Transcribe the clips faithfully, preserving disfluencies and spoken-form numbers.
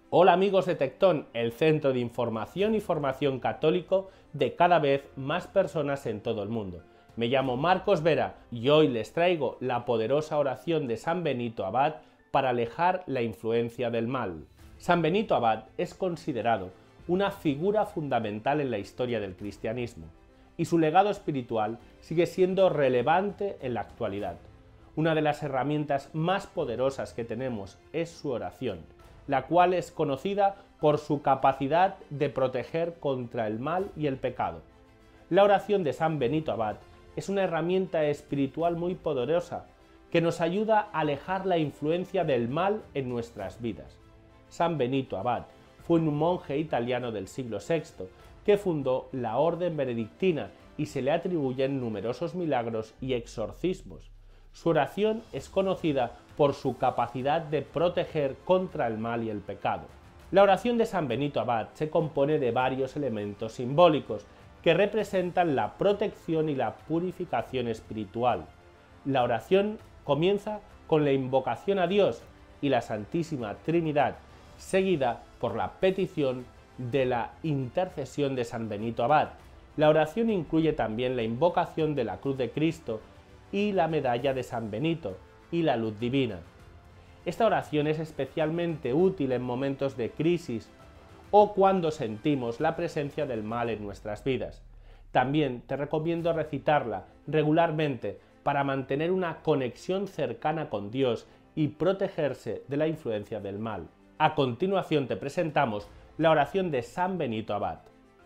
Hola amigos de Tectón, el centro de información y formación católico de cada vez más personas en todo el mundo. Me llamo Marcos Vera y hoy les traigo la poderosa oración de San Benito Abad para alejar la influencia del mal. San Benito Abad es considerado una figura fundamental en la historia del cristianismo y su legado espiritual sigue siendo relevante en la actualidad. Una de las herramientas más poderosas que tenemos es su oración, la cual es conocida por su capacidad de proteger contra el mal y el pecado. La oración de San Benito Abad es una herramienta espiritual muy poderosa que nos ayuda a alejar la influencia del mal en nuestras vidas. San Benito Abad fue un monje italiano del siglo sexto que fundó la orden benedictina y se le atribuyen numerosos milagros y exorcismos. Su oración es conocida por su capacidad de proteger contra el mal y el pecado. La oración de San Benito Abad se compone de varios elementos simbólicos que representan la protección y la purificación espiritual. La oración comienza con la invocación a Dios y la Santísima Trinidad, seguida por la petición de la intercesión de San Benito Abad. La oración incluye también la invocación de la cruz de Cristo y la medalla de San Benito y la luz divina. Esta oración es especialmente útil en momentos de crisis o cuando sentimos la presencia del mal en nuestras vidas. También te recomiendo recitarla regularmente para mantener una conexión cercana con Dios y protegerse de la influencia del mal. A continuación te presentamos la oración de San Benito Abad.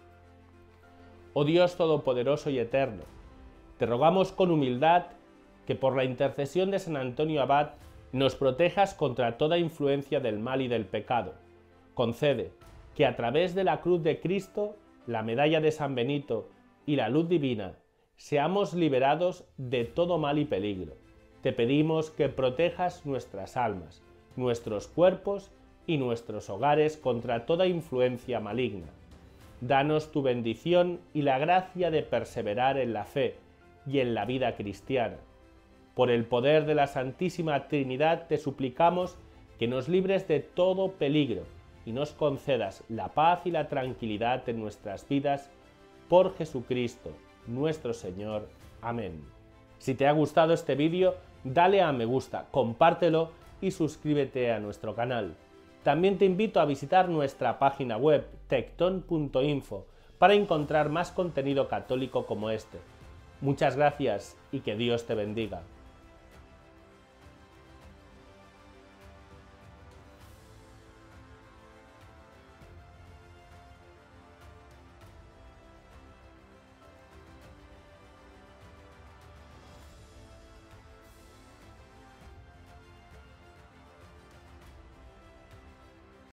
Oh Dios Todopoderoso y Eterno, te rogamos con humildad que por la intercesión de San Antonio Abad nos protejas contra toda influencia del mal y del pecado. Concede que a través de la cruz de Cristo, la medalla de San Benito y la luz divina, seamos liberados de todo mal y peligro. Te pedimos que protejas nuestras almas, nuestros cuerpos y nuestros hogares contra toda influencia maligna. Danos tu bendición y la gracia de perseverar en la fe y en la vida cristiana. Por el poder de la Santísima Trinidad te suplicamos que nos libres de todo peligro y nos concedas la paz y la tranquilidad en nuestras vidas por Jesucristo, nuestro Señor. Amén. Si te ha gustado este vídeo, dale a me gusta, compártelo y suscríbete a nuestro canal. También te invito a visitar nuestra página web tecton punto info para encontrar más contenido católico como este. Muchas gracias y que Dios te bendiga.